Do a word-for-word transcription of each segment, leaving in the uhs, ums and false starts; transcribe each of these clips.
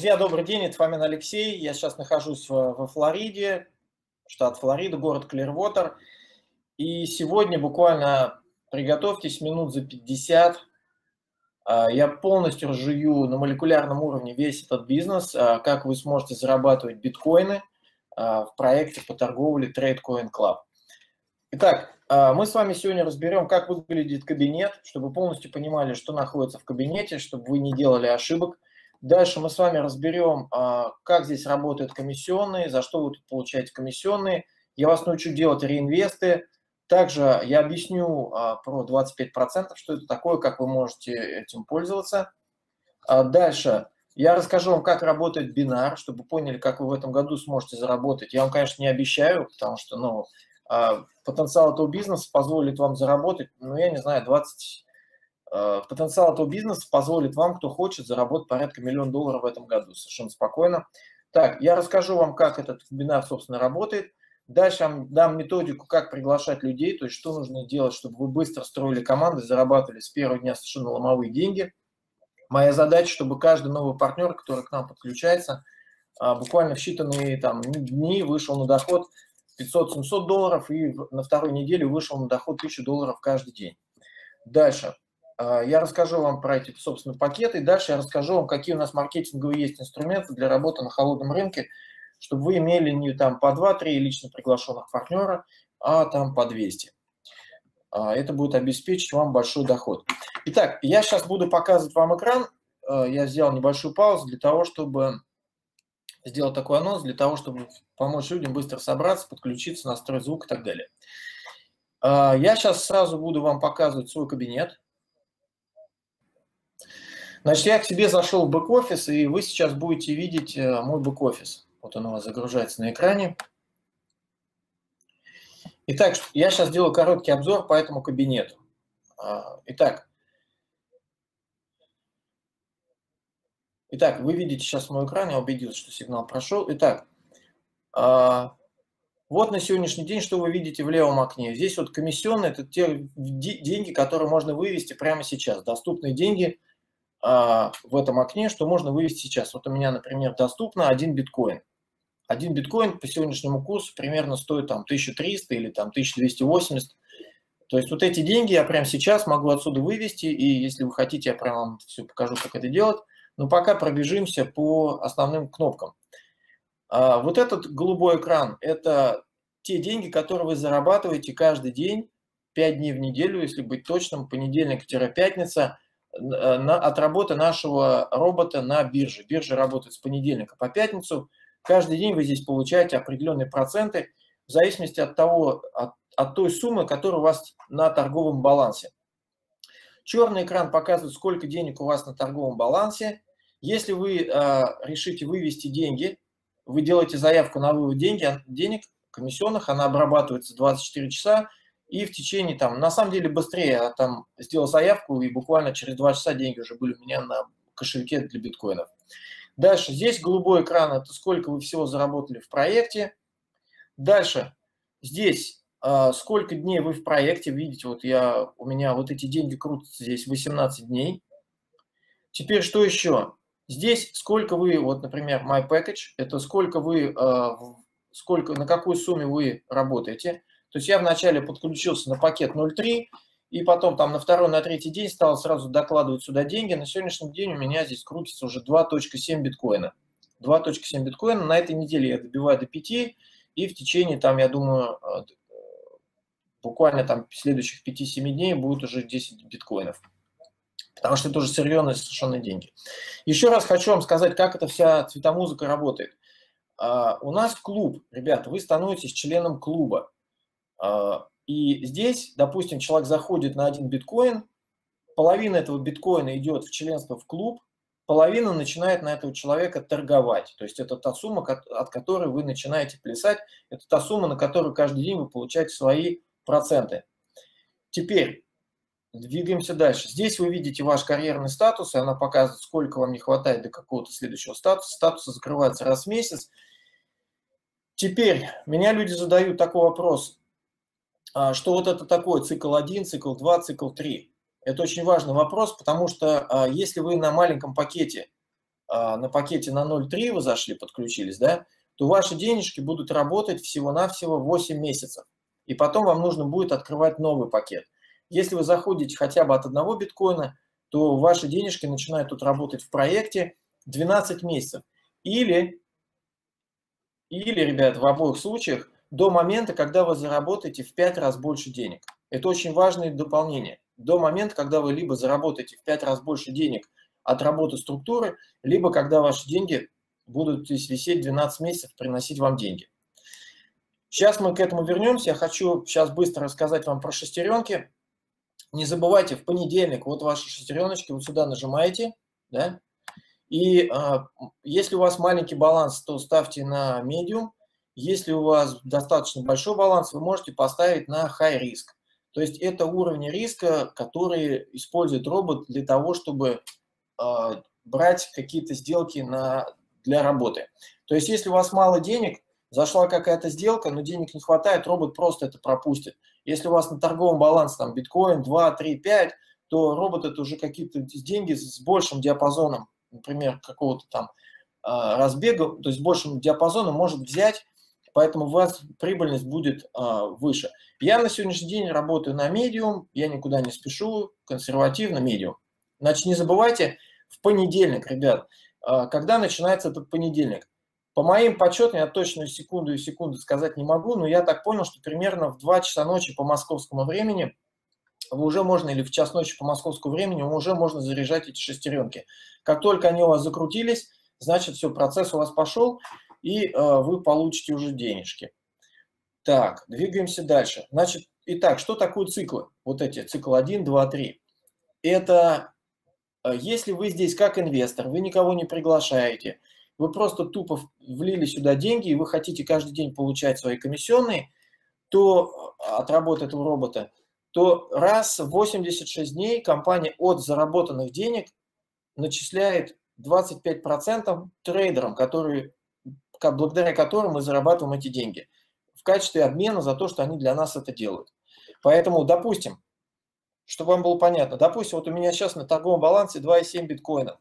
Друзья, добрый день, это Фомин Алексей. Я сейчас нахожусь во, во Флориде, штат Флорида, город Клирвотер. И сегодня буквально приготовьтесь минут за пятьдесят. а, Я полностью разжую на молекулярном уровне весь этот бизнес, а, как вы сможете зарабатывать биткоины а, в проекте по торговле TradeCoin Club. Итак, а, мы с вами сегодня разберем, как выглядит кабинет, чтобы вы полностью понимали, что находится в кабинете, чтобы вы не делали ошибок. Дальше мы с вами разберем, а, как здесь работают комиссионные, за что вы тут получаете комиссионные. Я вас научу делать реинвесты. Также я объясню а, про двадцать пять процентов, что это такое, как вы можете этим пользоваться. А Дальше я расскажу вам, как работает бинар, чтобы вы поняли, как вы в этом году сможете заработать. Я вам, конечно, не обещаю, потому что ну, а, потенциал этого бизнеса позволит вам заработать, ну, я не знаю, двадцать... а, Потенциал этого бизнеса позволит вам, кто хочет, заработать порядка миллиона долларов в этом году, совершенно спокойно. Так, я расскажу вам, как этот вебинар, собственно, работает. Дальше я вам дам методику, как приглашать людей, то есть что нужно делать, чтобы вы быстро строили команды, зарабатывали с первого дня совершенно ломовые деньги. Моя задача, чтобы каждый новый партнер, который к нам подключается, а, буквально в считанные там, дни вышел на доход пятьсот-семьсот долларов и на второй неделе вышел на доход тысячу долларов каждый день. Дальше а, я расскажу вам про эти, собственно, пакеты. И дальше я расскажу вам, какие у нас маркетинговые есть инструменты для работы на холодном рынке, чтобы вы имели не там по два-три лично приглашенных партнера, а там по двести. Это будет обеспечить вам большой доход. Итак, я сейчас буду показывать вам экран. Я сделал небольшую паузу для того, чтобы сделать такой анонс, для того, чтобы помочь людям быстро собраться, подключиться, настроить звук и так далее. Я сейчас сразу буду вам показывать свой кабинет. Значит, я к себе зашел в бэк-офис, и вы сейчас будете видеть мой бэк-офис. Вот он у вас загружается на экране. Итак, я сейчас делаю короткий обзор по этому кабинету. Итак, Итак, вы видите сейчас мой экран, я убедился, что сигнал прошел. Итак, вот на сегодняшний день, что вы видите в левом окне. Здесь вот комиссионные, это те деньги, которые можно вывести прямо сейчас. Доступные деньги в этом окне, что можно вывести сейчас. Вот у меня, например, доступно один биткоин. Один биткоин по сегодняшнему курсу примерно стоит там тысячу триста или там тысячу двести восемьдесят. То есть вот эти деньги я прямо сейчас могу отсюда вывести, и если вы хотите, я прямо вам все покажу, как это делать. Но пока пробежимся по основным кнопкам. А вот этот голубой экран – это те деньги, которые вы зарабатываете каждый день, пять дней в неделю, если быть точным, понедельник-пятница, от работы нашего робота на бирже. Биржа работает с понедельника по пятницу. Каждый день вы здесь получаете определенные проценты в зависимости от того, от, от той суммы, которая у вас на торговом балансе. Черный экран показывает, сколько денег у вас на торговом балансе. Если вы э, решите вывести деньги, вы делаете заявку на вывод деньги, денег комиссионных, она обрабатывается двадцать четыре часа, и в течение, там, на самом деле быстрее, я там сделал заявку, и буквально через два часа деньги уже были у меня на кошельке для биткоинов. Дальше, здесь голубой экран, это сколько вы всего заработали в проекте. Дальше, здесь э, сколько дней вы в проекте, видите, вот я, у меня вот эти деньги крутятся здесь восемнадцать дней. Теперь что еще? Здесь сколько вы, вот, например, My Package, это сколько вы, э, сколько, на какой сумме вы работаете. То есть я вначале подключился на пакет ноль три, и потом там на второй, на третий день стал сразу докладывать сюда деньги. На сегодняшний день у меня здесь крутится уже два целых семь биткоина. два целых семь биткоина. На этой неделе я добиваю до пяти, и в течение, там, я думаю, буквально там следующих пяти-семи дней будет уже десять биткоинов. Потому что это уже серьезные совершенно деньги. Еще раз хочу вам сказать, как эта вся цветомузыка работает. У нас клуб, ребята, вы становитесь членом клуба. И здесь, допустим, человек заходит на один биткоин, половина этого биткоина идет в членство в клуб, половина начинает на этого человека торговать. То есть это та сумма, от которой вы начинаете плясать, это та сумма, на которую каждый день вы получаете свои проценты. Теперь двигаемся дальше. Здесь вы видите ваш карьерный статус, и она показывает, сколько вам не хватает до какого-то следующего статуса. Статусы закрываются раз в месяц. Теперь меня люди задают такой вопрос, что вот это такое цикл один, цикл два, цикл три. Это очень важный вопрос, потому что если вы на маленьком пакете на пакете на ноль три вы зашли, подключились, да, то ваши денежки будут работать всего-навсего восемь месяцев. И потом вам нужно будет открывать новый пакет. Если вы заходите хотя бы от одного биткоина, то ваши денежки начинают тут работать в проекте двенадцать месяцев. Или, или, ребят, в обоих случаях до момента, когда вы заработаете в пять раз больше денег. Это очень важное дополнение. До момента, когда вы либо заработаете в пять раз больше денег от работы структуры, либо когда ваши деньги будут здесь висеть двенадцать месяцев, приносить вам деньги. Сейчас мы к этому вернемся. Я хочу сейчас быстро рассказать вам про шестеренки. Не забывайте, в понедельник вот ваши шестереночки, вот сюда нажимаете, да, и а, если у вас маленький баланс, то ставьте на medium. Если у вас достаточно большой баланс, вы можете поставить на high risk. То есть это уровни риска, которые использует робот для того, чтобы а, брать какие-то сделки на, для работы. То есть если у вас мало денег, зашла какая-то сделка, но денег не хватает, робот просто это пропустит. Если у вас на торговом балансе там биткоин два, три, пять, то робот это уже какие-то деньги с большим диапазоном, например, какого-то там а, разбега, то есть с большим диапазоном может взять, поэтому у вас прибыльность будет а, выше. Я на сегодняшний день работаю на medium, я никуда не спешу, консервативно medium. Значит, не забывайте, в понедельник, ребят, а, когда начинается этот понедельник? По моим подсчетам, я точно секунду и секунду сказать не могу, но я так понял, что примерно в два часа ночи по московскому времени вы уже можно, или в час ночи по московскому времени, уже можно заряжать эти шестеренки. Как только они у вас закрутились, значит, все, процесс у вас пошел, и э, вы получите уже денежки. Так, двигаемся дальше. Значит, итак, что такое циклы? Вот эти, цикл один, два, три. Это э, если вы здесь как инвестор, вы никого не приглашаете, вы просто тупо влили сюда деньги, и вы хотите каждый день получать свои комиссионные, то от работы этого робота, то раз в восемьдесят шесть дней компания от заработанных денег начисляет двадцать пять процентов трейдерам, которые, благодаря которым мы зарабатываем эти деньги, в качестве обмена за то, что они для нас это делают. Поэтому, допустим, чтобы вам было понятно, допустим, вот у меня сейчас на торговом балансе два и семь биткоина.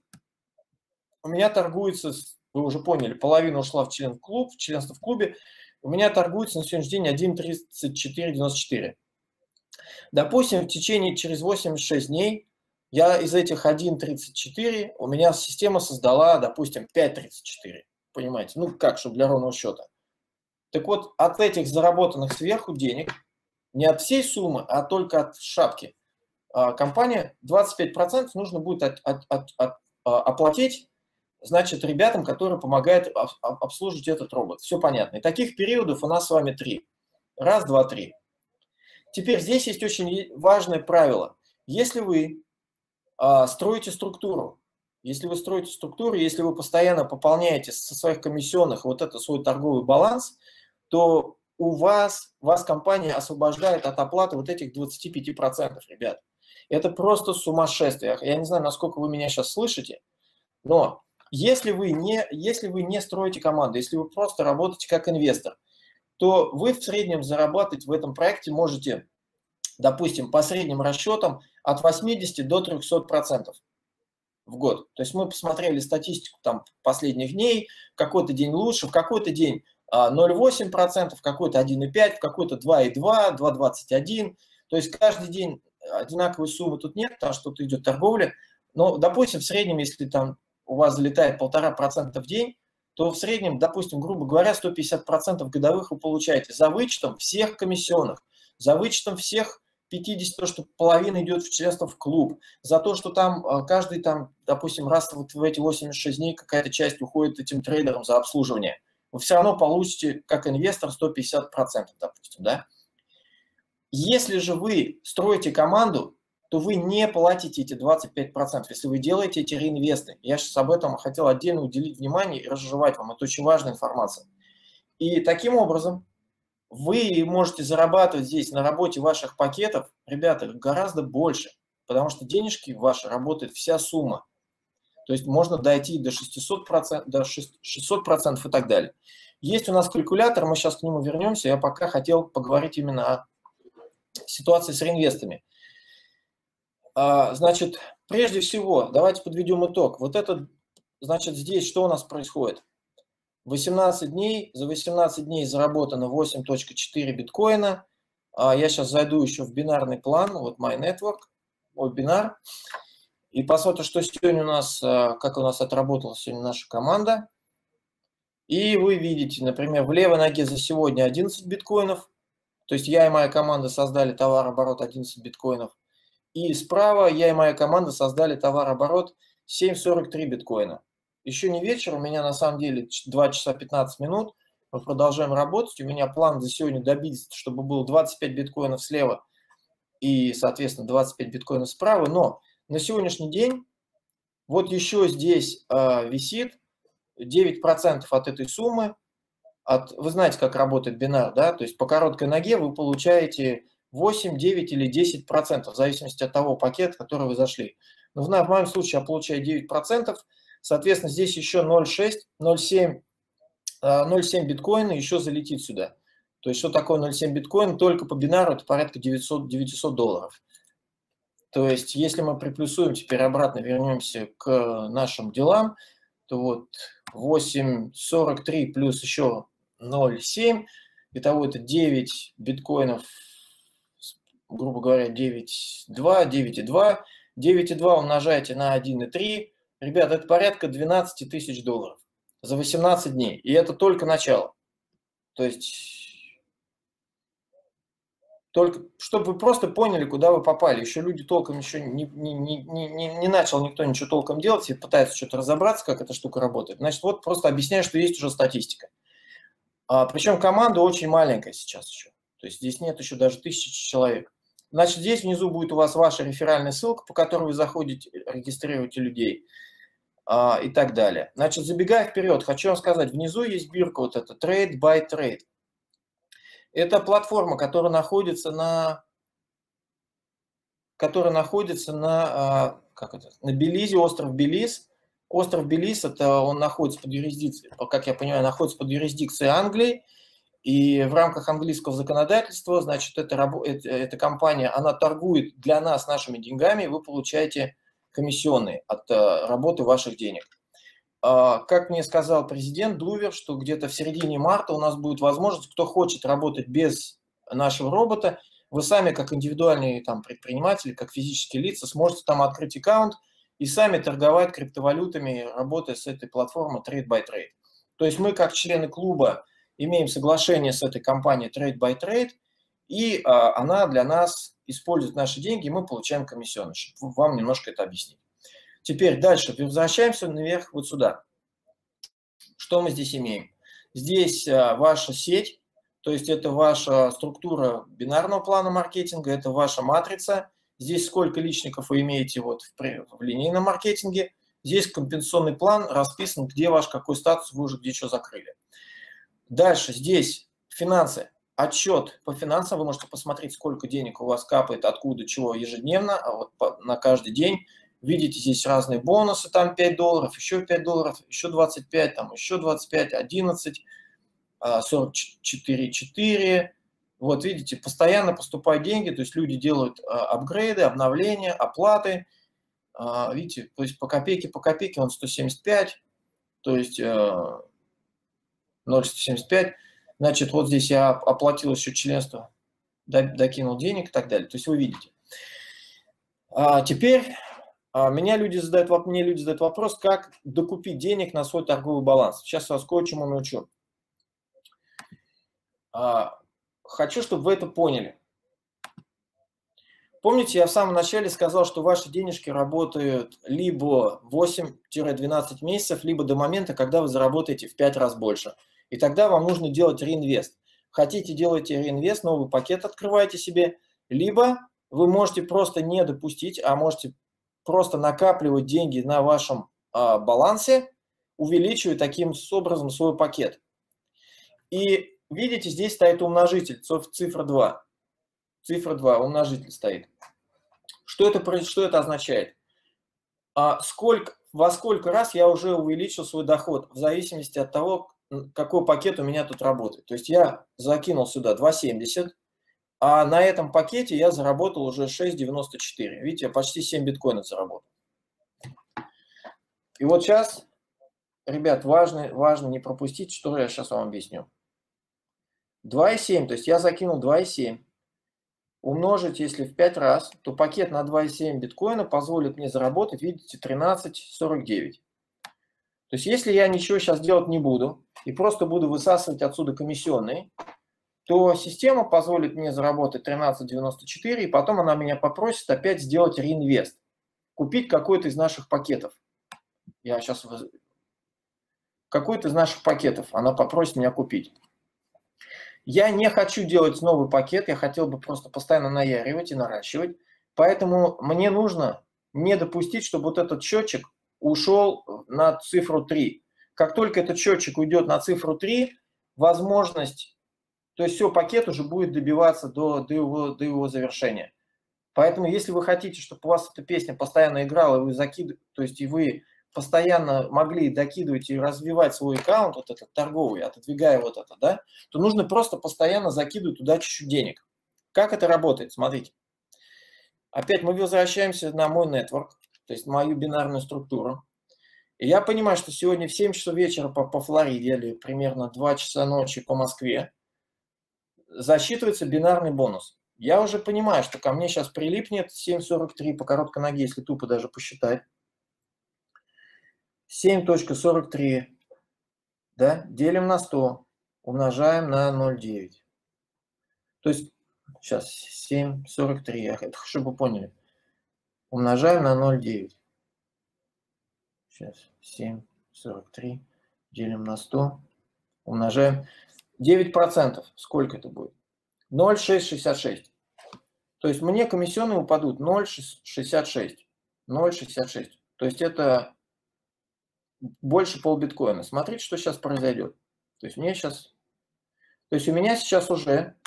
У меня торгуется, вы уже поняли, половина ушла в член клуб, в членство в клубе. У меня торгуется на сегодняшний день один тридцать четыре девяносто четыре. Допустим, в течение через восемьдесят шесть дней я из этих один тридцать четыре, у меня система создала, допустим, пять тридцать четыре. Понимаете? Ну как, чтобы для ровного счета. Так вот, от этих заработанных сверху денег, не от всей суммы, а только от шапки, компания двадцать пять процентов нужно будет от, от, от, от, оплатить, значит, ребятам, которые помогают обслуживать этот робот. Все понятно. И таких периодов у нас с вами три. Раз, два, три. Теперь здесь есть очень важное правило. Если вы а, строите структуру, если вы строите структуру, если вы постоянно пополняете со своих комиссионных вот это свой торговый баланс, то у вас, вас компания освобождает от оплаты вот этих двадцати пяти процентов, ребят. Это просто сумасшествие. Я не знаю, насколько вы меня сейчас слышите, но если вы не, если вы не строите команду, если вы просто работаете как инвестор, то вы в среднем зарабатывать в этом проекте можете, допустим, по средним расчетам от восьмидесяти до трёхсот процентов в год. То есть мы посмотрели статистику там последних дней, в какой-то день лучше, в какой-то день ноль целых восемь десятых процента, в какой-то один и пять десятых процента, в какой-то два и два, два целых двадцать один сотых. То есть каждый день одинаковой суммы тут нет, потому что тут идет торговля. Но, допустим, в среднем, если там у вас залетает полтора процента в день, то в среднем, допустим, грубо говоря, сто пятьдесят процентов годовых вы получаете за вычетом всех комиссионных, за вычетом всех пятьдесят, то, что половина идет в членство в клуб, за то, что там каждый, там, допустим, раз вот в эти восемьдесят шесть дней какая-то часть уходит этим трейдерам за обслуживание. Вы все равно получите, как инвестор, сто пятьдесят процентов, допустим, да? Если же вы строите команду, то вы не платите эти двадцать пять процентов, если вы делаете эти реинвесты. Я сейчас об этом хотел отдельно уделить внимание и разжевать вам. Это очень важная информация. И таким образом вы можете зарабатывать здесь на работе ваших пакетов, ребята, гораздо больше, потому что денежки ваши работает вся сумма. То есть можно дойти до шестисот процентов, до шестисот процентов и так далее. Есть у нас калькулятор, мы сейчас к нему вернемся. Я пока хотел поговорить именно о ситуации с реинвестами. Значит, прежде всего, давайте подведем итог. Вот этот значит, здесь что у нас происходит? восемнадцать дней, за восемнадцать дней заработано восемь целых четыре биткоина. Я сейчас зайду еще в бинарный план, вот My Network, вот бинар. И посмотрим, что сегодня у нас, как у нас отработала сегодня наша команда. И вы видите, например, в левой ноге за сегодня одиннадцать биткоинов. То есть я и моя команда создали товарооборот одиннадцать биткоинов. И справа я и моя команда создали товарооборот семь целых сорок три биткоина. Еще не вечер, у меня на самом деле два часа пятнадцать минут. Мы продолжаем работать. У меня план за сегодня добиться, чтобы было двадцать пять биткоинов слева и, соответственно, двадцать пять биткоинов справа. Но на сегодняшний день вот еще здесь э, висит девять процентов от этой суммы. От, вы знаете, как работает бинар, да? То есть по короткой ноге вы получаете восемь, девять или десять процентов, в зависимости от того пакета, в который вы зашли. Но в моем случае я получаю девять процентов. Соответственно, здесь еще ноль целых шесть, ноль целых семь биткоина еще залетит сюда. То есть что такое ноль целых семь биткоина? Только по бинару это порядка девятьсот, девятьсот долларов. То есть если мы приплюсуем, теперь обратно вернемся к нашим делам, то вот восемь целых сорок три плюс еще ноль целых семь, итого это девять биткоинов, грубо говоря, девять целых два, девять целых два. девять целых два умножайте на один целых три. Ребят, это порядка двенадцать тысяч долларов за восемнадцать дней. И это только начало. То есть, только, чтобы вы просто поняли, куда вы попали. Еще люди толком еще не, не, не, не, не начал никто ничего толком делать и пытается что-то разобраться, как эта штука работает. Значит, вот просто объясняю, что есть уже статистика. А, причем команда очень маленькая сейчас еще. То есть здесь нет еще даже тысячи человек. Значит, здесь внизу будет у вас ваша реферальная ссылка, по которой вы заходите, регистрируете людей а, и так далее. Значит, забегая вперед, хочу вам сказать, внизу есть бирка вот эта Trade by Trade. Это платформа, которая находится на, которая находится на, как это, на Белизе, остров Белиз. Остров Белиз, это он находится под юрисдикцией, как я понимаю, находится под юрисдикцией Англии. И в рамках английского законодательства, значит, эта, эта, эта компания, она торгует для нас нашими деньгами, и вы получаете комиссионные от работы ваших денег. Как мне сказал президент Дувер, что где-то в середине марта у нас будет возможность, кто хочет работать без нашего робота, вы сами, как индивидуальные там, предприниматели, как физические лица, сможете там открыть аккаунт и сами торговать криптовалютами, работая с этой платформой Trade by Trade. То есть мы, как члены клуба, имеем соглашение с этой компанией Trade by Trade, и а, она для нас использует наши деньги, и мы получаем комиссионные, чтобы вам немножко это объяснить. Теперь дальше, возвращаемся наверх вот сюда. Что мы здесь имеем? Здесь а, ваша сеть, то есть это ваша структура бинарного плана маркетинга, это ваша матрица. Здесь сколько личников вы имеете вот в, в линейном маркетинге. Здесь компенсационный план расписан, где ваш какой статус, вы уже где что закрыли. Дальше здесь финансы. Отчет по финансам. Вы можете посмотреть, сколько денег у вас капает, откуда, чего ежедневно, а вот по, на каждый день. Видите, здесь разные бонусы, там пять долларов, еще пять долларов, еще двадцать пять, там еще двадцать пять, одиннадцать, сорок четыре, четыре. Вот видите, постоянно поступают деньги, то есть люди делают апгрейды, обновления, оплаты. Видите, то есть по копейке, по копейке, он сто семьдесят пять, то есть ноль целых сто семьдесят пять. Значит, вот здесь я оплатил еще членство, докинул денег и так далее. То есть вы видите. А теперь а, меня люди задают, мне люди задают вопрос, как докупить денег на свой торговый баланс. Сейчас я вас кое-чему научу. А, хочу, чтобы вы это поняли. Помните, я в самом начале сказал, что ваши денежки работают либо восемь-двенадцать месяцев, либо до момента, когда вы заработаете в пять раз больше. И тогда вам нужно делать реинвест. Хотите, делайте реинвест, новый пакет открывайте себе, либо вы можете просто не допустить, а можете просто накапливать деньги на вашем а, балансе, увеличивая таким образом свой пакет. И видите, здесь стоит умножитель, цифра два. Цифра два, умножитель стоит. Что это, что это означает? А сколько, во сколько раз я уже увеличил свой доход, в зависимости от того, какой пакет у меня тут работает. То есть я закинул сюда два семьдесят, а на этом пакете я заработал уже шесть девяносто четыре. Видите, я почти семь биткоинов заработал. И вот сейчас ребят, важно, важно не пропустить, что я сейчас вам объясню. два и семь, то есть я закинул два и семь. Умножить, если в пять раз, то пакет на два и семь биткоина позволит мне заработать, видите, тринадцать сорок девять. То есть если я ничего сейчас делать не буду и просто буду высасывать отсюда комиссионные, то система позволит мне заработать тринадцать девяносто четыре, и потом она меня попросит опять сделать реинвест, купить какой-то из наших пакетов. Я сейчас какой-то из наших пакетов она попросит меня купить. Я не хочу делать новый пакет, я хотел бы просто постоянно наяривать и наращивать. Поэтому мне нужно не допустить, чтобы вот этот счетчик ушел на цифру три. Как только этот счетчик уйдет на цифру три, возможность, то есть все, пакет уже будет добиваться до, до, его, до его завершения. Поэтому если вы хотите, чтобы у вас эта песня постоянно играла, и вы закидываете, то есть и вы постоянно могли докидывать и развивать свой аккаунт, вот этот торговый, отодвигая вот это, да, то нужно просто постоянно закидывать туда чуть-чуть денег. Как это работает? Смотрите. Опять мы возвращаемся на мой нетворк, то есть мою бинарную структуру. И я понимаю, что сегодня в семь часов вечера по, по Флориде или примерно два часа ночи по Москве засчитывается бинарный бонус. Я уже понимаю, что ко мне сейчас прилипнет семь сорок три по короткой ноге, если тупо даже посчитать. семь сорок три, да, делим на сто, умножаем на ноль целых девять десятых. То есть, сейчас, семь сорок три, это чтобы вы поняли. Умножаем на ноль целых девять десятых. Сейчас, семь сорок три, делим на сто, умножаем. девять процентов, сколько это будет? ноль целых шестьсот шестьдесят шесть. То есть мне комиссионные упадут ноль целых шестьдесят шесть. ноль целых шестьдесят шесть. То есть это больше полбиткоина. Смотрите, что сейчас произойдет. То есть мне сейчас, то есть у меня сейчас уже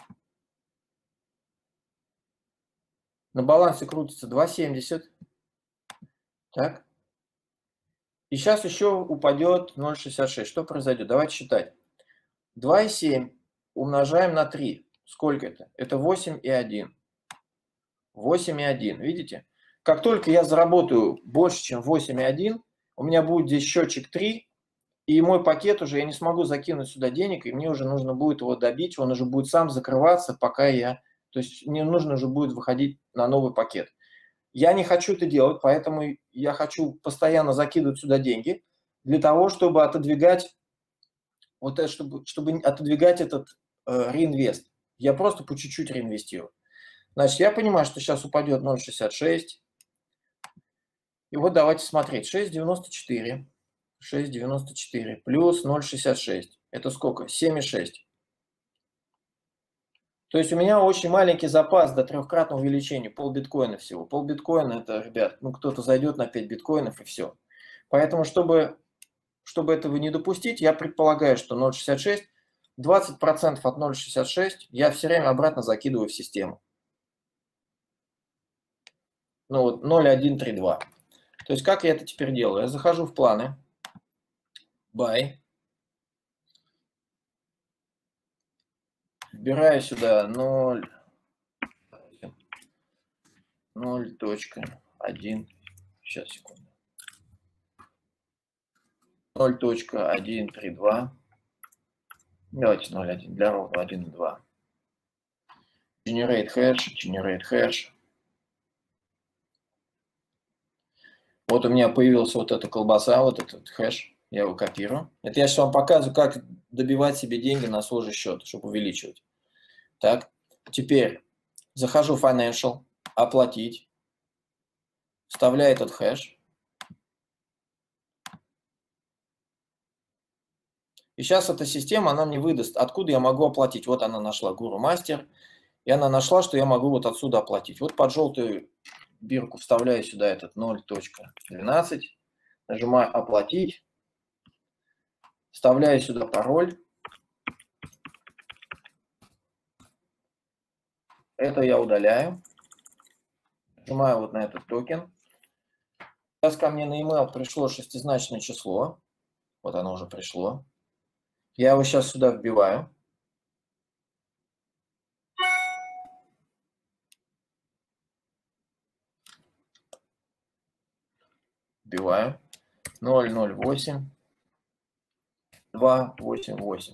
на балансе крутится два семьдесят. Так. И сейчас еще упадет ноль целых шестьдесят шесть. Что произойдет? Давайте считать. два и семь умножаем на три. Сколько это? Это восемь и один. восемь и один. Видите? Как только я заработаю больше, чем восемь и один, у меня будет здесь счетчик три, и мой пакет уже, я не смогу закинуть сюда денег, и мне уже нужно будет его добить, он уже будет сам закрываться, пока я, то есть мне нужно уже будет выходить на новый пакет. Я не хочу это делать, поэтому я хочу постоянно закидывать сюда деньги, для того, чтобы отодвигать, вот это, чтобы, чтобы отодвигать этот э, реинвест. Я просто по чуть-чуть реинвестирую. Значит, я понимаю, что сейчас упадет ноль целых шестьдесят шесть. И вот давайте смотреть. шесть девяносто четыре. шесть девяносто четыре плюс ноль целых шестьдесят шесть. Это сколько? семь и шесть. То есть у меня очень маленький запас до трехкратного увеличения. Пол биткоина всего. Пол биткоина это, ребят, ну кто-то зайдет на пять биткоинов и все. Поэтому, чтобы, чтобы этого не допустить, я предполагаю, что ноль целых шестьдесят шесть, двадцать процентов от ноль целых шестьдесят шесть я все время обратно закидываю в систему. Ну вот ноль целых сто тридцать два. То есть как я это теперь делаю? Я захожу в планы. Buy. Вбираю сюда ноль целых один. Сейчас, секунду. ноль целых сто тридцать два. Давайте ноль целых один для ровно один и два. Generate hash, generate hash. Вот у меня появился вот эта колбаса, вот этот хэш. Я его копирую. Это я сейчас вам показываю, как добивать себе деньги на сложный счет, чтобы увеличивать. Так, теперь захожу в Financial, оплатить. Вставляю этот хэш. И сейчас эта система, она мне выдаст, откуда я могу оплатить. Вот она нашла Guru Master. И она нашла, что я могу вот отсюда оплатить. Вот под желтую бирку вставляю сюда этот ноль целых двенадцать. Нажимаю «Оплатить». Вставляю сюда пароль. Это я удаляю. Нажимаю вот на этот токен. Сейчас ко мне на e-mail пришло шестизначное число. Вот оно уже пришло. Я его сейчас сюда вбиваю. Вбиваю. ноль ноль восемь два восемь восемь.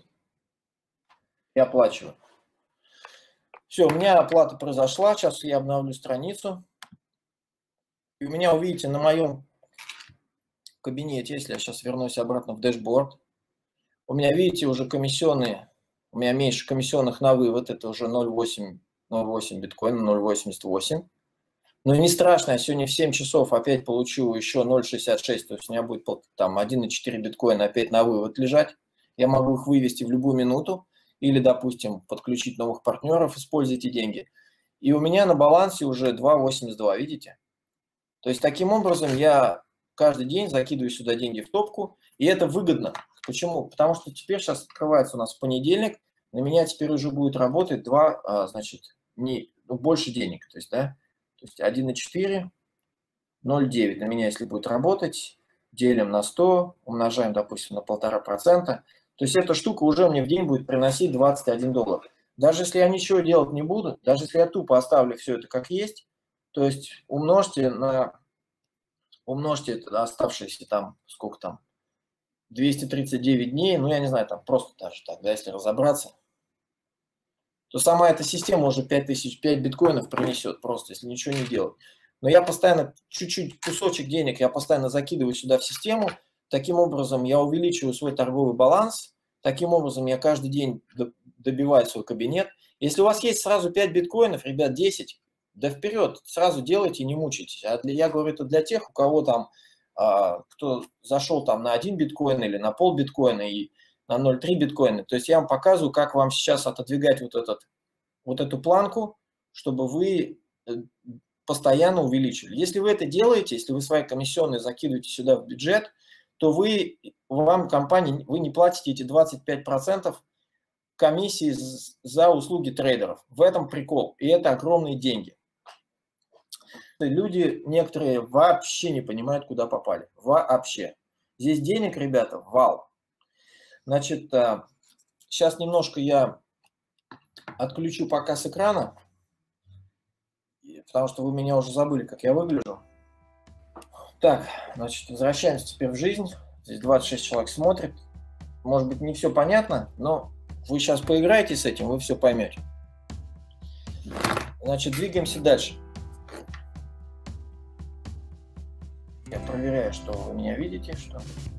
Я оплачиваю. Все, у меня оплата произошла. Сейчас я обновлю страницу. И у меня, увидите, на моем кабинете, если я сейчас вернусь обратно в дэшборд, у меня, видите, уже комиссионные, у меня меньше комиссионных на вывод, это уже ноль целых восемь биткоина, ноль целых восемьдесят восемь. Но не страшно, я сегодня в семь часов опять получу еще ноль целых шестьдесят шесть, то есть у меня будет там один целых четыре биткоина опять на вывод лежать. Я могу их вывести в любую минуту или, допустим, подключить новых партнеров, используйте деньги. И у меня на балансе уже два целых восемьдесят два, видите? То есть таким образом я каждый день закидываю сюда деньги в топку, и это выгодно. Почему? Потому что теперь сейчас открывается у нас понедельник, на меня теперь уже будет работать два, значит, не, ну, больше денег, то есть, да, то есть один целых четыре, ноль целых девять на меня, если будет работать, делим на сто, умножаем, допустим, на полтора процента, то есть эта штука уже мне в день будет приносить двадцать один доллар. Даже если я ничего делать не буду, даже если я тупо оставлю все это как есть, то есть умножьте на, умножьте это, оставшиеся там, сколько там, двести тридцать девять дней, ну я не знаю, там просто даже так, да, если разобраться, то сама эта система уже пять тысяч, пять биткоинов принесет просто, если ничего не делать. Но я постоянно, чуть-чуть кусочек денег я постоянно закидываю сюда в систему, таким образом я увеличиваю свой торговый баланс, таким образом я каждый день добиваю свой кабинет. Если у вас есть сразу пять биткоинов, ребят, десять, да вперед, сразу делайте, не мучайтесь. А для, я говорю это для тех, у кого там, а, кто зашел там на один биткоин или на пол биткоина и на ноль целых три биткоина. То есть я вам показываю, как вам сейчас отодвигать вот, этот, вот эту планку, чтобы вы постоянно увеличивали. Если вы это делаете, если вы свои комиссионные закидываете сюда в бюджет, то вы, вам компания, вы не платите эти двадцать пять процентов комиссии за услуги трейдеров. В этом прикол. И это огромные деньги. Люди некоторые вообще не понимают, куда попали. Вообще. Здесь денег, ребята, вал. Значит, сейчас немножко я отключу показ экрана, потому что вы меня уже забыли, как я выгляжу. Так, значит, возвращаемся теперь в жизнь. Здесь двадцать шесть человек смотрит. Может быть, не все понятно, но вы сейчас поиграете с этим, вы все поймете. Значит, двигаемся дальше. Я проверяю, что вы меня видите, что...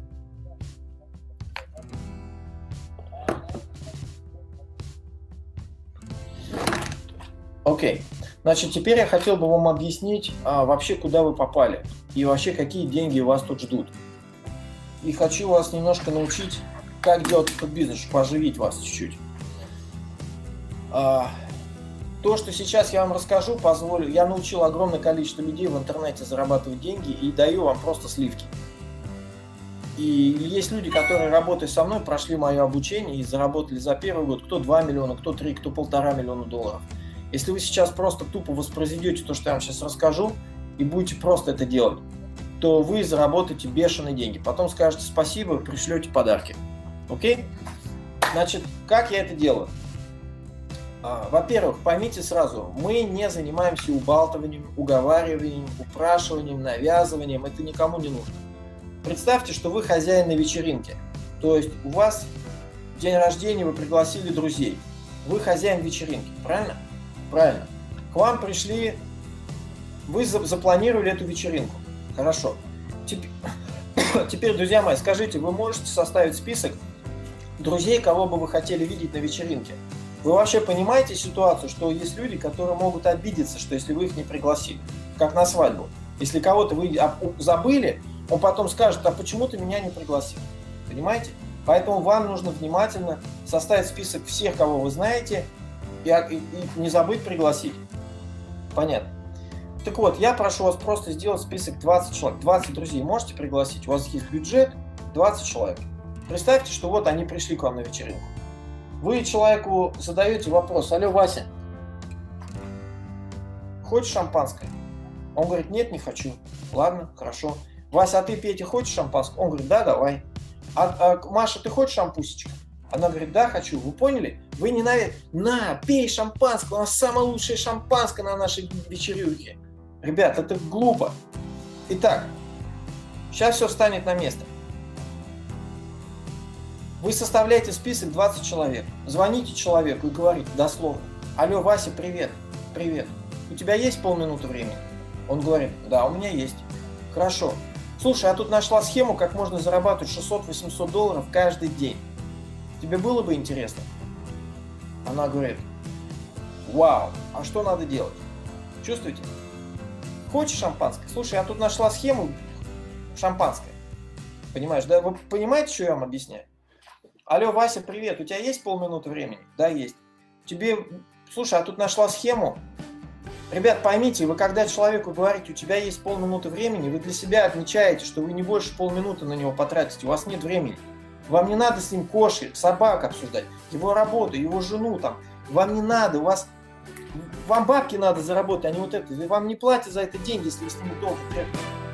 Окей. Значит, теперь я хотел бы вам объяснить а, вообще, куда вы попали и вообще, какие деньги вас тут ждут. И хочу вас немножко научить, как делать этот бизнес, чтобы оживить вас чуть-чуть. А, то, что сейчас я вам расскажу, позволю, я научил огромное количество людей в интернете зарабатывать деньги и даю вам просто сливки. И есть люди, которые, работая со мной, прошли мое обучение и заработали за первый год кто два миллиона, кто три, кто полтора миллиона долларов. Если вы сейчас просто тупо воспроизведете то, что я вам сейчас расскажу, и будете просто это делать, то вы заработаете бешеные деньги. Потом скажете спасибо, пришлете подарки. Окей? Значит, как я это делаю? Во-первых, поймите сразу, мы не занимаемся убалтыванием, уговариванием, упрашиванием, навязыванием. Это никому не нужно. Представьте, что вы хозяин на вечеринке. То есть у вас день рождения, вы пригласили друзей. Вы хозяин вечеринки, правильно? Правильно. К вам пришли, вы запланировали эту вечеринку. Хорошо. Теперь, теперь, друзья мои, скажите, вы можете составить список друзей, кого бы вы хотели видеть на вечеринке? Вы вообще понимаете ситуацию, что есть люди, которые могут обидеться, что если вы их не пригласили, как на свадьбу. Если кого-то вы забыли, он потом скажет, а почему ты меня не пригласил? Понимаете? Поэтому вам нужно внимательно составить список всех, кого вы знаете, и, и, и не забыть пригласить. Понятно? Так вот, я прошу вас просто сделать список двадцать человек. двадцать друзей можете пригласить? У вас есть бюджет двадцать человек. Представьте, что вот они пришли к вам на вечеринку. Вы человеку задаете вопрос: алло, Вася, хочешь шампанское? Он говорит: нет, не хочу. Ладно, хорошо. Вася, а ты, Петя, хочешь шампанское? Он говорит: да, давай. А, а Маша, ты хочешь шампусечка? Она говорит: да, хочу. Вы поняли? Вы не наверное, на, пей шампанское, у нас самое лучшее шампанское на нашей вечеринке. Ребят, это глупо. Итак, сейчас все встанет на место. Вы составляете список двадцать человек, звоните человеку и говорите дословно: алло, Вася, привет, привет, у тебя есть полминуты времени? Он говорит: да, у меня есть. Хорошо. Слушай, я тут нашла схему, как можно зарабатывать шестьсот-восемьсот долларов каждый день. Тебе было бы интересно? Она говорит: вау, а что надо делать? Чувствуете? Хочешь шампанское? Слушай, я тут нашла схему шампанское. Понимаешь, да? Вы понимаете, что я вам объясняю? Алло, Вася, привет, у тебя есть полминуты времени? Да, есть. Тебе, слушай, я тут нашла схему. Ребят, поймите, вы когда человеку говорите, у тебя есть полминуты времени, вы для себя отмечаете, что вы не больше полминуты на него потратите, у вас нет времени. Вам не надо с ним кошек, собак обсуждать, его работу, его жену там. Вам не надо, у вас... Вам бабки надо заработать, а не вот это. Вам не платят за это деньги, если вы с ними долго требуете.